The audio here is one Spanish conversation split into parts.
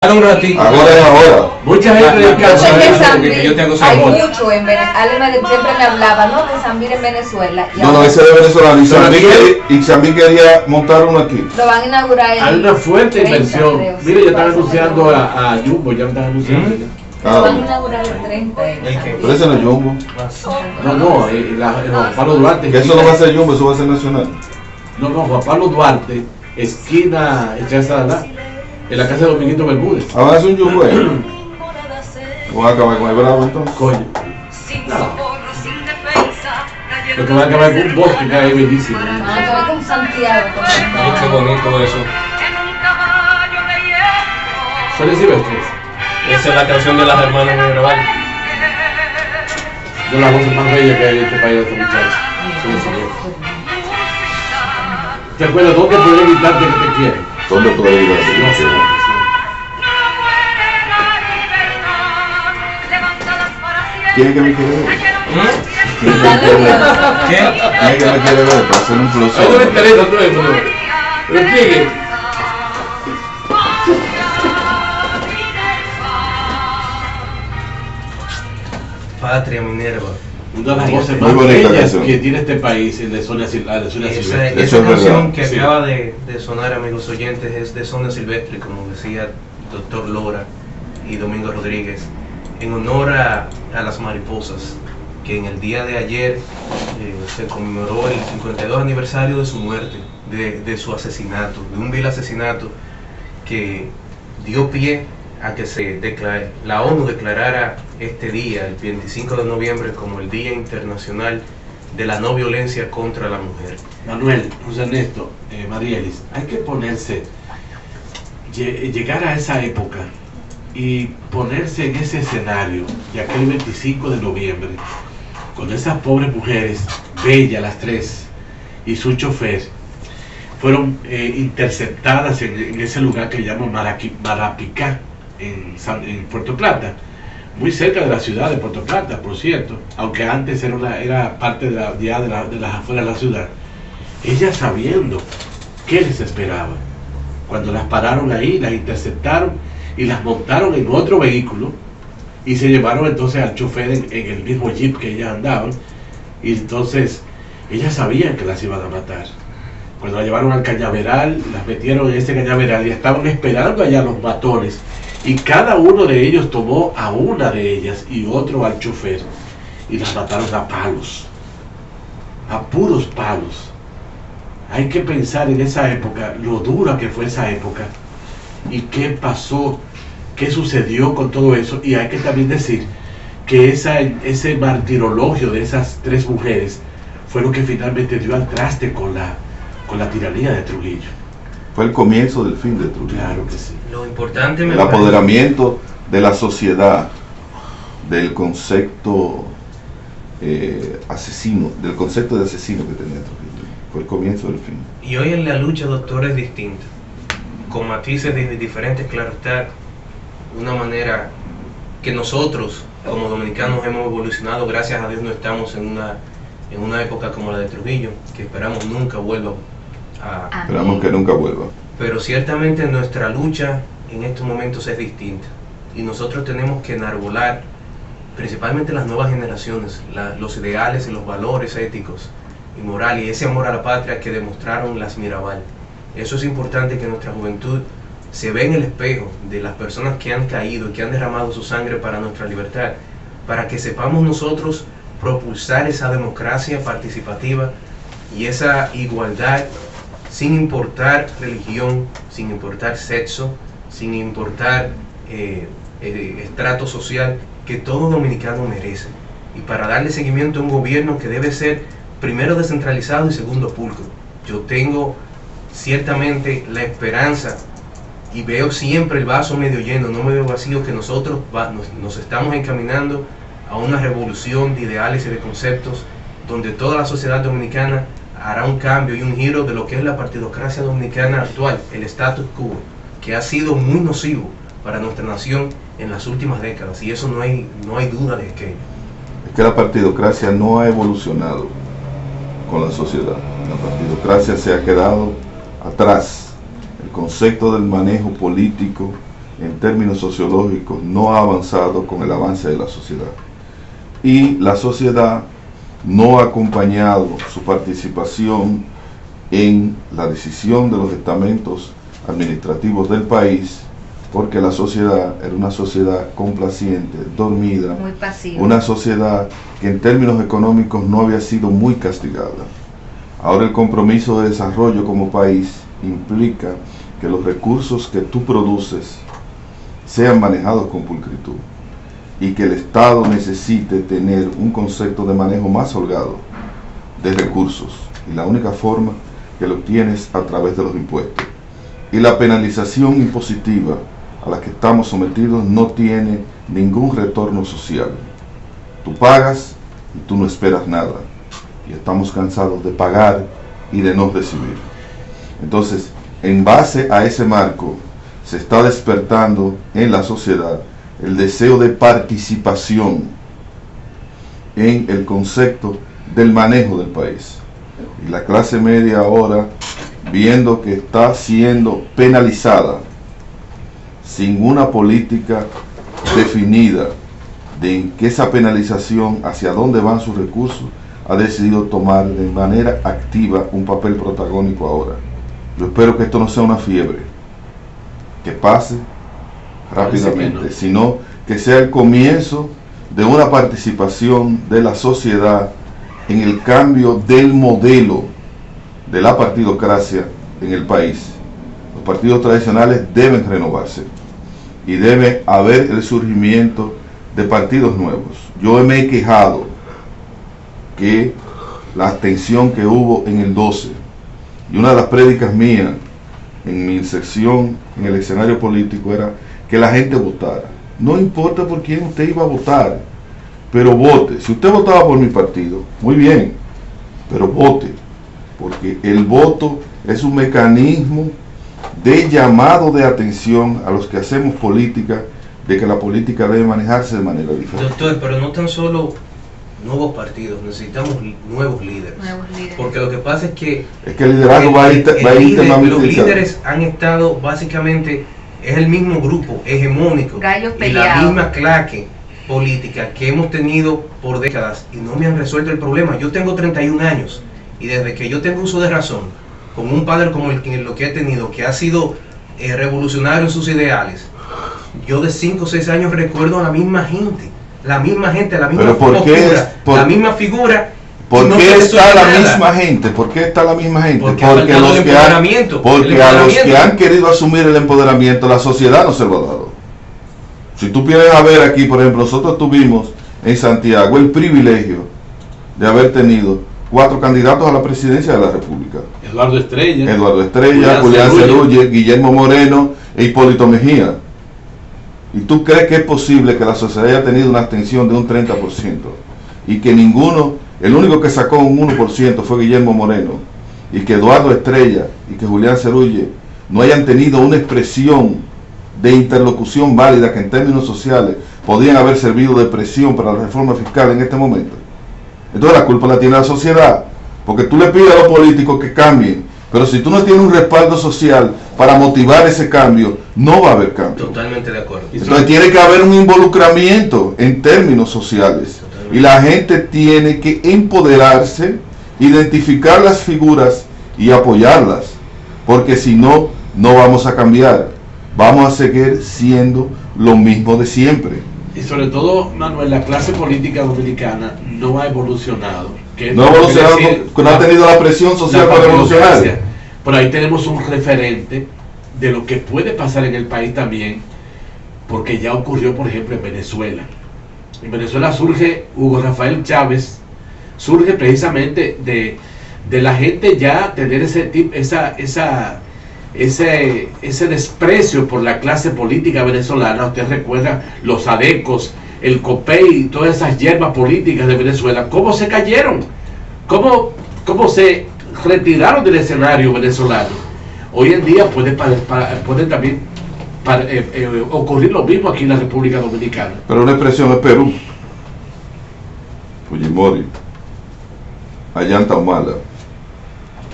Un ratito. Ahora es ahora. Mucha gente Yo sé que que Sambil, yo tengo hay sabor. mucho en Venezuela, siempre me hablaba, ¿no? Que Sambil en Venezuela. Y No, ahora ese es venezolano. Y Sambil quería montar uno aquí. lo van a inaugurar en Hay una fuerte 30, inversión. creo, Mire, sí, ya están pasa anunciando que a Jumbo, ya están anunciando. lo van a inaugurar el 30. ¿El qué? Pero ese no es Jumbo. No, Juan Pablo Duarte. Que eso no va a ser Jumbo, eso va a ser nacional. No, Juan Pablo Duarte, esquina Echazada, en la casa de Dominguito Bermúdez. Ahora es un Jumbo ahí. Voy a acabar con el bravo entonces. Coño. No. Lo que va a acabar con un bosque que hay bellísimo. Van a acabar con Santiago. Ay, qué bonito eso. Sonia Silvestres, Esa es la canción de las hermanas de Graval. de las voces más bellas que hay en este país de estos muchachos. Sonia Silvestres. ¿Te acuerdas dónde puede evitarte que te quieren? ¿Dónde puede ir? No sé. ¿Quién es que me quiere ver? ¿Quién es que me quiere ver? ¿Qué? ¿Quién es que me quiere ver? Para hacer un Ay, no me close-up. interesa todo eso. Pero sigue. Patria Minerva. Una de las voces Muy más bonita bellas canción. que tiene este país es de Sonia Silvestre. Esa Eso es canción verdad. que Sí. acaba de sonar, amigos oyentes, es de Sonia Silvestre, como decía Doctor Lora y Domingo Rodríguez, en honor a las mariposas, que en el día de ayer se conmemoró el 52 aniversario de su muerte, de su asesinato, de un vil asesinato que dio pie a que la ONU declarara este día, el 25 de noviembre, como el Día Internacional de la No Violencia contra la Mujer. Manuel, José Ernesto, Marielis, hay que ponerse, llegar a esa época y ponerse en ese escenario de aquel 25 de noviembre, con esas pobres mujeres, bellas las tres, y su chofer, fueron interceptadas en ese lugar que llaman Marapicá, en Puerto Plata, muy cerca de la ciudad de Puerto Plata, por cierto, aunque antes era parte de las afueras de la ciudad. Ellas sabiendo qué les esperaba, cuando las pararon ahí, las interceptaron y las montaron en otro vehículo y se llevaron entonces al chofer en el mismo jeep que ellas andaban, y entonces ellas sabían que las iban a matar. Cuando las llevaron al cañaveral, las metieron en ese cañaveral y estaban esperando allá los matones, y cada uno de ellos tomó a una de ellas y otro al chofer y las mataron a palos, a puros palos. Hay que pensar en esa época, lo dura que fue esa época y qué pasó, qué sucedió con todo eso. Y hay que también decir que ese martirologio de esas tres mujeres fue lo que finalmente dio al traste con la tiranía de Trujillo. Fue el comienzo del fin de Trujillo. Claro que sí. Lo importante me El apoderamiento de la sociedad del concepto asesino, del concepto de asesino que tenía Trujillo. Fue el comienzo del fin. Y hoy en la lucha, doctor, es distinta, con matices diferentes, claro está, de una manera que nosotros como dominicanos hemos evolucionado. Gracias a Dios no estamos en una época como la de Trujillo, que esperamos nunca vuelva a... Esperamos que nunca vuelva. Pero ciertamente nuestra lucha en estos momentos es distinta, y nosotros tenemos que enarbolar principalmente las nuevas generaciones, los ideales y los valores éticos y morales, y ese amor a la patria que demostraron las Mirabal. Eso es importante, que nuestra juventud se vea en el espejo de las personas que han caído y que han derramado su sangre para nuestra libertad, para que sepamos nosotros propulsar esa democracia participativa y esa igualdad, sin importar religión, sin importar sexo, sin importar estrato social, que todo dominicano merece, y para darle seguimiento a un gobierno que debe ser primero descentralizado y segundo pulcro. Yo tengo ciertamente la esperanza y veo siempre el vaso medio lleno, no me veo vacío, que nosotros nos estamos encaminando a una revolución de ideales y de conceptos, donde toda la sociedad dominicana hará un cambio y un giro de lo que es la partidocracia dominicana actual, el status quo, que ha sido muy nocivo para nuestra nación en las últimas décadas, y eso no hay duda de que Es que la partidocracia no ha evolucionado con la sociedad. La partidocracia se ha quedado atrás. El concepto del manejo político en términos sociológicos, no ha avanzado con el avance de la sociedad. Y la sociedad no ha acompañado su participación en la decisión de los estamentos administrativos del país, porque la sociedad era una sociedad complaciente, dormida, Muy pasiva. una sociedad que en términos económicos no había sido muy castigada. Ahora el compromiso de desarrollo como país implica que los recursos que tú produces sean manejados con pulcritud y que el Estado necesite tener un concepto de manejo más holgado de recursos, y la única forma que lo obtienes a través de los impuestos. Y la penalización impositiva a la que estamos sometidos no tiene ningún retorno social. Tú pagas y tú no esperas nada, y estamos cansados de pagar y de no recibir. Entonces, en base a ese marco, se está despertando en la sociedad el deseo de participación en el concepto del manejo del país. Y la clase media ahora, viendo que está siendo penalizada sin una política definida de que esa penalización, hacia dónde van sus recursos, ha decidido tomar de manera activa un papel protagónico ahora. Yo espero que esto no sea una fiebre que pase rápidamente, sino que sea el comienzo de una participación de la sociedad en el cambio del modelo de la partidocracia en el país. Los partidos tradicionales deben renovarse y debe haber el surgimiento de partidos nuevos. Yo me he quejado que la abstención que hubo en el 12, y una de las prédicas mías en mi sección en el escenario político era que la gente votara. No importa por quién usted iba a votar, pero vote. Si usted votaba por mi partido, muy bien, pero vote, porque el voto es un mecanismo de llamado de atención a los que hacemos política, de que la política debe manejarse de manera diferente. Doctor, pero no tan solo nuevos partidos, necesitamos nuevos líderes. Porque lo que pasa es que el liderazgo va a ir los líderes han estado básicamente, es el mismo grupo hegemónico y la misma claque política que hemos tenido por décadas y no me han resuelto el problema. Yo tengo 31 años y desde que yo tengo uso de razón, con un padre como lo que he tenido, que ha sido revolucionario en sus ideales, yo de 5 o 6 años recuerdo a la misma gente, la misma postura, la misma figura. ¿Por qué está la misma gente? ¿Por qué está la misma gente? Porque a los que han querido asumir el empoderamiento, la sociedad no se lo ha dado. Si tú vienes a ver aquí, por ejemplo, nosotros tuvimos en Santiago el privilegio de haber tenido 4 candidatos a la presidencia de la República. Eduardo Estrella, Julián Cerulle, Guillermo Moreno e Hipólito Mejía. ¿Y tú crees que es posible que la sociedad haya tenido una abstención de un 30% y que el único que sacó un 1% fue Guillermo Moreno, y que Eduardo Estrella y que Julián Cerulle no hayan tenido una expresión de interlocución válida que en términos sociales podrían haber servido de presión para la reforma fiscal en este momento? Entonces la culpa la tiene la sociedad, porque tú le pides a los políticos que cambien, pero si tú no tienes un respaldo social para motivar ese cambio, no va a haber cambio. Totalmente de acuerdo. Entonces tiene que haber un involucramiento en términos sociales. Y la gente tiene que empoderarse, identificar las figuras y apoyarlas, porque si no, no vamos a cambiar. Vamos a seguir siendo lo mismo de siempre. Y sobre todo, Manuel, la clase política dominicana no ha evolucionado. No ha evolucionado, no ha tenido la presión social para evolucionar. Por ahí tenemos un referente de lo que puede pasar en el país también, porque ya ocurrió, por ejemplo, en Venezuela. En Venezuela surge Hugo Rafael Chávez, surge precisamente de la gente ya tener ese desprecio por la clase política venezolana. Usted recuerda los adecos, el COPEI y todas esas hierbas políticas de Venezuela, cómo se cayeron, cómo se retiraron del escenario venezolano. Hoy en día puede también ocurrir lo mismo aquí en la República Dominicana. Pero una expresión es Perú, Fujimori, Ollanta Humala.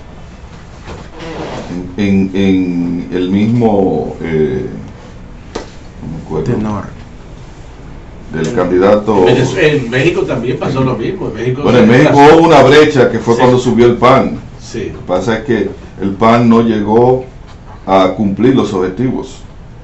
En el mismo no me acuerdo, Tenor. del candidato. En México también pasó lo mismo. Bueno, en México hubo una brecha que fue Sí. cuando subió el PAN. Sí. Lo que pasa es que el PAN no llegó a cumplir los objetivos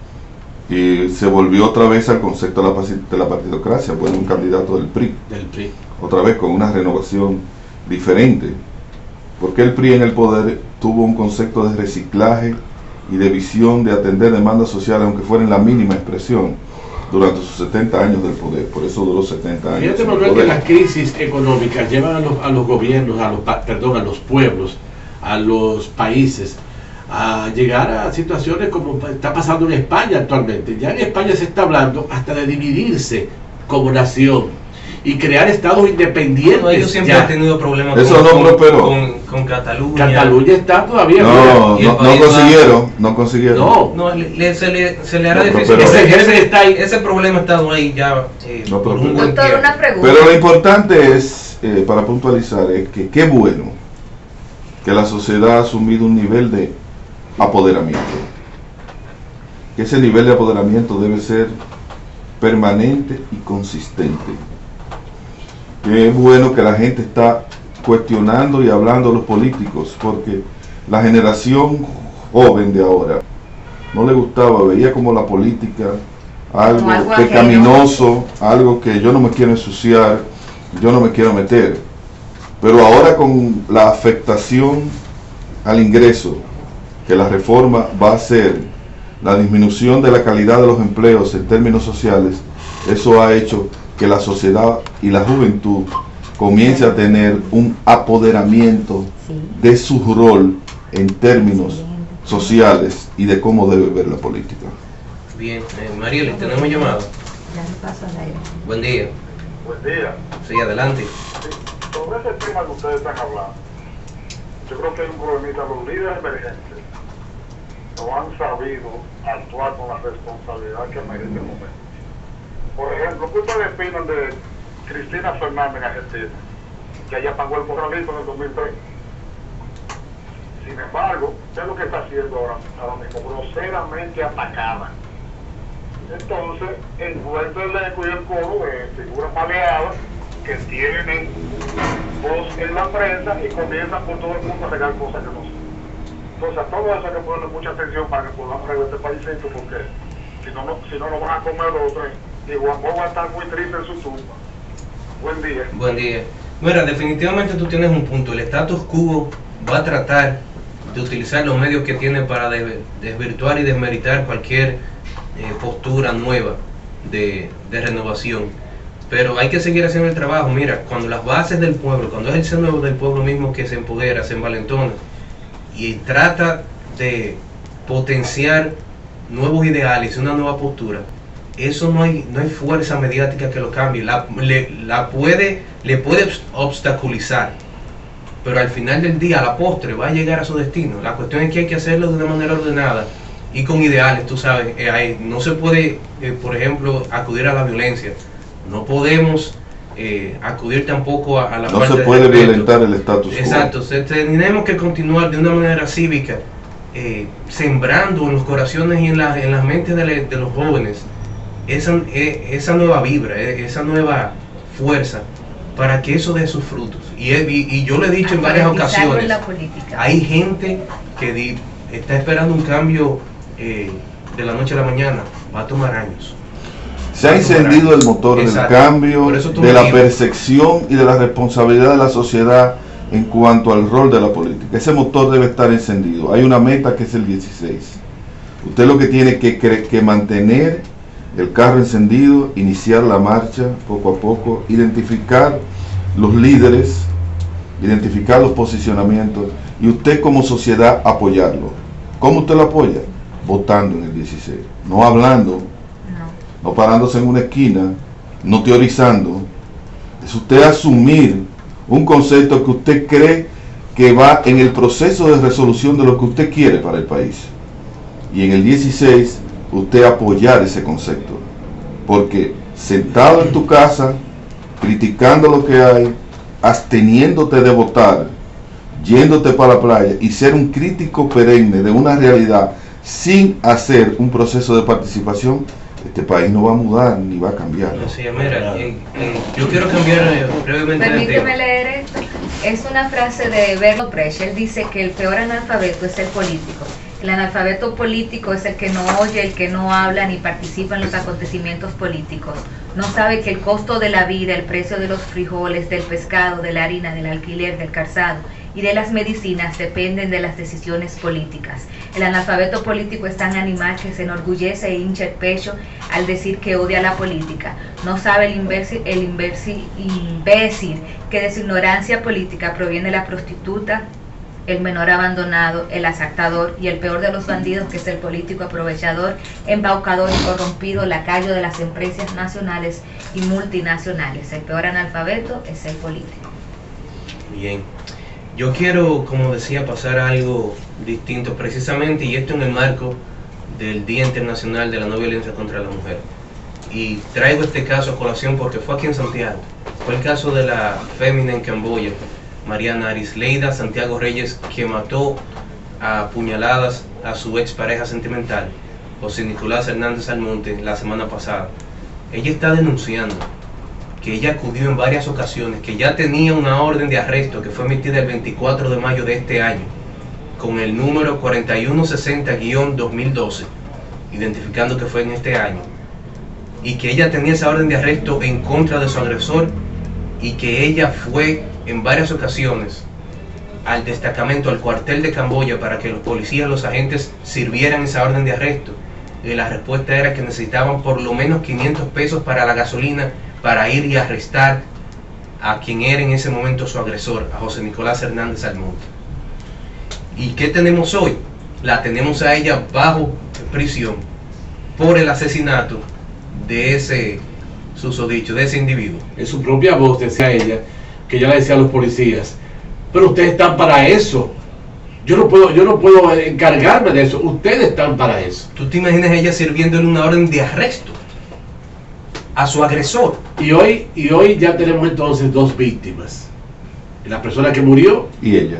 y se volvió otra vez al concepto de la partidocracia. Bueno, un candidato del PRI, Del PRI. otra vez con una renovación diferente, porque el PRI en el poder tuvo un concepto de reciclaje y de visión de atender demandas sociales, aunque fuera en la mínima expresión, durante sus 70 años del poder. Por eso duró 70 años. Fíjate, en el Manuel, que poder. las crisis económicas llevan a los gobiernos, a los pueblos, a los países, a llegar a situaciones como está pasando en España actualmente. Ya en España se está hablando hasta de dividirse como nación y crear estados independientes. Bueno, ellos siempre ya. han tenido problemas Eso no prosperó. con Cataluña. Cataluña está todavía. No, y el no País consiguieron, no consiguieron. No. No, se le hará No, difícil. pero- Ese problema ha estado ahí ya No, por pero- un buen Doctor, tiempo. una pregunta. Pero lo importante es, para puntualizar, es que qué bueno que la sociedad ha asumido un nivel de apoderamiento. Que ese nivel de apoderamiento debe ser permanente y consistente. Que es bueno que la gente está cuestionando y hablando a los políticos, porque la generación joven de ahora no le gustaba, veía como la política algo Como algo pecaminoso, algo que yo no me quiero ensuciar, yo no me quiero meter. Pero ahora con la afectación al ingreso que la reforma va a hacer, la disminución de la calidad de los empleos en términos sociales, eso ha hecho que la sociedad y la juventud comience a tener un apoderamiento de su rol en términos sociales y de cómo debe ver la política. Bien, Mariela, tenemos llamado. Ya le paso al aire. Buen día. Buen día. Sí, adelante. Sobre ese tema que ustedes están hablando, yo creo que hay un problemita. Los líderes emergentes no han sabido actuar con la responsabilidad que merece el momento. Por ejemplo, ¿qué ustedes opinan de Cristina Fernández en Argentina, que ella pagó el corralito en el 2003? Sin embargo, ¿qué es lo que está haciendo ahora mismo? Groseramente atacada. Entonces, envuelto el eco y el coro de figuras maleadas que tienen voz en la prensa y comienzan por todo el mundo a regar cosas que no son. Entonces, a todo eso hay que ponerle mucha atención para que podamos arreglar este paísito, porque si no nos van a comer los otros. Y Juan Bosch va a estar muy triste en su tumba. Buen día. Buen día. Mira, definitivamente tú tienes un punto. El status quo va a tratar de utilizar los medios que tiene para desvirtuar y desmeritar cualquier postura nueva de renovación. Pero hay que seguir haciendo el trabajo. Mira, cuando las bases del pueblo, cuando es el seno del pueblo mismo que se empodera, se envalentona y trata de potenciar nuevos ideales, una nueva postura, eso no hay fuerza mediática que lo cambie. Le puede obstaculizar, pero al final del día, a la postre, va a llegar a su destino. La cuestión es que hay que hacerlo de una manera ordenada y con ideales, tú sabes. No se puede, por ejemplo, acudir a la violencia. No podemos acudir tampoco a la No falta se de puede respeto. violentar el status quo. Exacto, tenemos que continuar de una manera cívica, sembrando en los corazones y en las mentes de los jóvenes esa nueva vibra, esa nueva fuerza, para que eso dé sus frutos. Y yo lo he dicho en varias Politizarlo ocasiones, en la política. hay gente que está esperando un cambio de la noche a la mañana, va a tomar años. Se ha encendido el motor del Exacto. cambio, Por eso tú de me la dices. percepción y de la responsabilidad de la sociedad en cuanto al rol de la política. Ese motor debe estar encendido. Hay una meta que es el 16. Usted lo que tiene que mantener el carro encendido, iniciar la marcha poco a poco, identificar los líderes, identificar los posicionamientos y usted como sociedad apoyarlo. ¿Cómo usted lo apoya? Votando en el 16, no hablando, no parándose en una esquina, no teorizando. Es usted asumir un concepto que usted cree que va en el proceso de resolución de lo que usted quiere para el país. Y en el 16, usted apoyar ese concepto. Porque sentado en tu casa, criticando lo que hay, absteniéndote de votar, yéndote para la playa y ser un crítico perenne de una realidad sin hacer un proceso de participación, este país no va a mudar ni va a cambiar. Así es, mira, yo quiero cambiar brevemente de tema. Permíteme leer esto. Es una frase de Bertolt Brecht. Él dice que el peor analfabeto es el político. El analfabeto político es el que no oye, el que no habla ni participa en los acontecimientos políticos. No sabe que el costo de la vida, el precio de los frijoles, del pescado, de la harina, del alquiler, del calzado y de las medicinas dependen de las decisiones políticas. El analfabeto político es tan animal que se enorgullece e hincha el pecho al decir que odia la política. No sabe el imbécil que de su ignorancia política proviene la prostituta, el menor abandonado, el asaltador y el peor de los bandidos, que es el político aprovechador, embaucador y corrompido, lacayo de las empresas nacionales y multinacionales. El peor analfabeto es el político. Bien, yo quiero, como decía, pasar a algo distinto precisamente, y esto en el marco del Día Internacional de la No Violencia contra la Mujer. Y traigo este caso a colación porque fue aquí en Santiago. Fue el caso de la fémina en Camboya, Mariana Arisleida Santiago Reyes, que mató a puñaladas a su expareja sentimental, José Nicolás Hernández Almonte, la semana pasada. Ella está denunciando que ella acudió en varias ocasiones, que ya tenía una orden de arresto que fue emitida el 24 de mayo de este año, con el número 4160-2012, identificando que fue en este año, y que ella tenía esa orden de arresto en contra de su agresor, y que ella fue en varias ocasiones al destacamento, al cuartel de Camboya, para que los policías, los agentes sirvieran esa orden de arresto, y la respuesta era que necesitaban por lo menos 500 pesos para la gasolina para ir y arrestar a quien era en ese momento su agresor, a José Nicolás Hernández Almonte. ¿Y qué tenemos hoy? La tenemos a ella bajo prisión por el asesinato de ese susodicho, de ese individuo. En su propia voz decía ella, que ella le decía a los policías, pero ustedes están para eso. Yo no puedo encargarme de eso. Ustedes están para eso. ¿Tú te imaginas ella sirviéndole una orden de arresto a su agresor? Y hoy ya tenemos entonces dos víctimas. La persona que murió Y ella.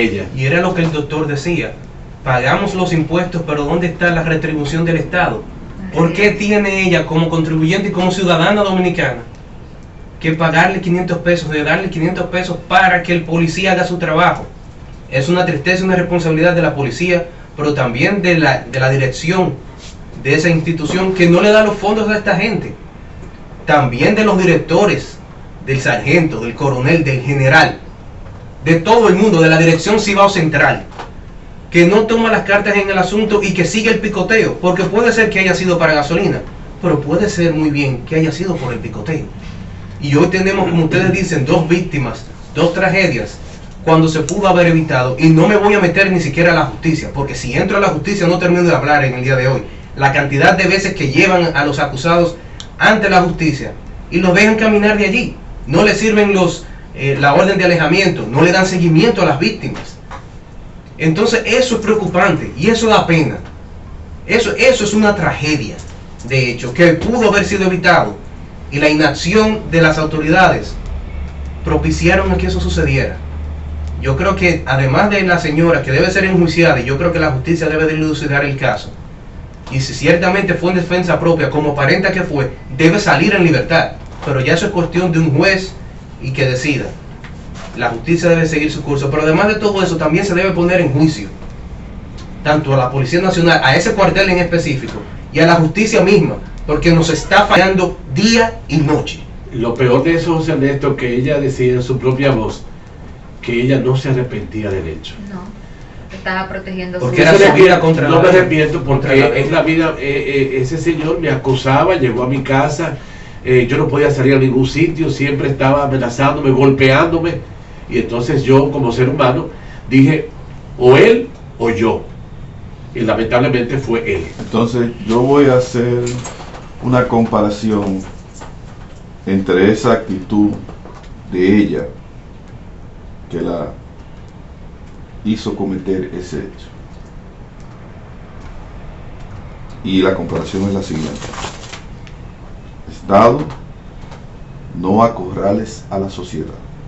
Y era lo que el doctor decía. Pagamos los impuestos, pero ¿dónde está la retribución del Estado? ¿Por qué tiene ella como contribuyente y como ciudadana dominicana que pagarle 500 pesos, de darle 500 pesos para que el policía haga su trabajo? Es una tristeza y una responsabilidad de la policía, pero también de la dirección de esa institución, que no le da los fondos a esta gente. También de los directores, del sargento, del coronel, del general, de todo el mundo, de la dirección Cibao Central, que no toma las cartas en el asunto y que sigue el picoteo, porque puede ser que haya sido para gasolina, pero puede ser muy bien que haya sido por el picoteo. Y hoy tenemos, como ustedes dicen, dos víctimas, dos tragedias, cuando se pudo haber evitado. Y no me voy a meter ni siquiera a la justicia, porque si entro a la justicia no termino de hablar en el día de hoy. La cantidad de veces que llevan a los acusados ante la justicia y los dejan caminar de allí, no les sirven la orden de alejamiento, no le dan seguimiento a las víctimas. Entonces eso es preocupante y eso da pena. Eso es una tragedia, de hecho, que pudo haber sido evitado, y la inacción de las autoridades propiciaron a que eso sucediera. Yo creo que además de la señora, que debe ser enjuiciada, y yo creo que la justicia debe de dilucidar el caso, y si ciertamente fue en defensa propia, como aparenta que fue, debe salir en libertad, pero ya eso es cuestión de un juez y que decida. La justicia debe seguir su curso, pero además de todo eso también se debe poner en juicio tanto a la Policía Nacional, a ese cuartel en específico, y a la justicia misma, porque nos está fallando día y noche. Lo peor de eso, José Ernesto, que ella decía en su propia voz que ella no se arrepentía del hecho. No, estaba protegiendo Porque su era vida. su vida contra No la me ley. arrepiento porque es la vida. Ese señor me acosaba, llegó a mi casa, yo no podía salir a ningún sitio, siempre estaba amenazándome, golpeándome, y entonces yo, como ser humano, dije, o él o yo, y lamentablemente fue él. Entonces yo voy a hacer una comparación entre esa actitud de ella que la hizo cometer ese hecho, y la comparación es la siguiente: Estado, no acorrales a la sociedad,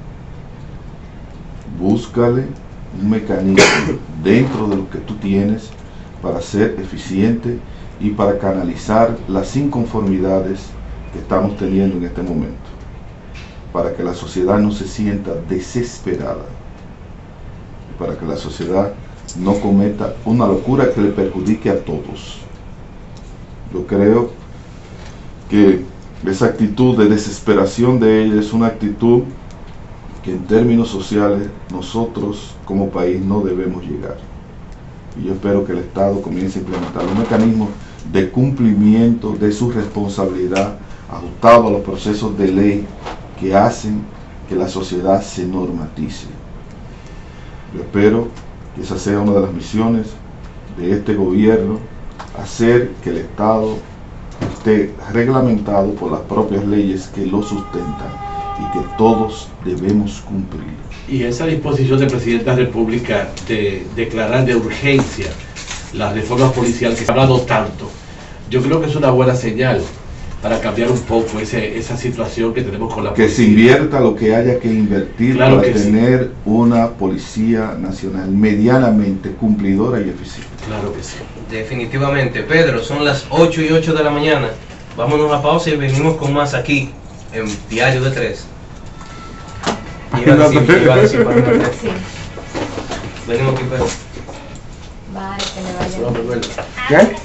búscale un mecanismo dentro de lo que tú tienes para ser eficiente y para canalizar las inconformidades que estamos teniendo en este momento, para que la sociedad no se sienta desesperada, para que la sociedad no cometa una locura que le perjudique a todos. Yo creo que esa actitud de desesperación de ella es una actitud que en términos sociales nosotros como país no debemos llegar. Y yo espero que el Estado comience a implementar un mecanismo de cumplimiento de su responsabilidad ajustado a los procesos de ley que hacen que la sociedad se normatice. Yo espero que esa sea una de las misiones de este gobierno, hacer que el Estado esté reglamentado por las propias leyes que lo sustentan y que todos debemos cumplir. Y esa disposición del presidente de la República de declarar de urgencia la reforma policial que se ha hablado tanto, yo creo que es una buena señal para cambiar un poco esa situación que tenemos con la policía. Que se invierta lo que haya que invertir, claro, para que tener sí, una policía nacional medianamente cumplidora y eficiente. claro que sí. Definitivamente. Pedro, son las 8:08 de la mañana. Vámonos a pausa y venimos con más aquí en Diario de 3. Iba a decir para una vez. Sí. Venimos aquí, Pedro. Vale, que le vaya bien. ¿Qué?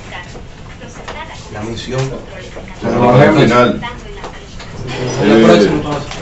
La misión. Al final. La próxima pausa.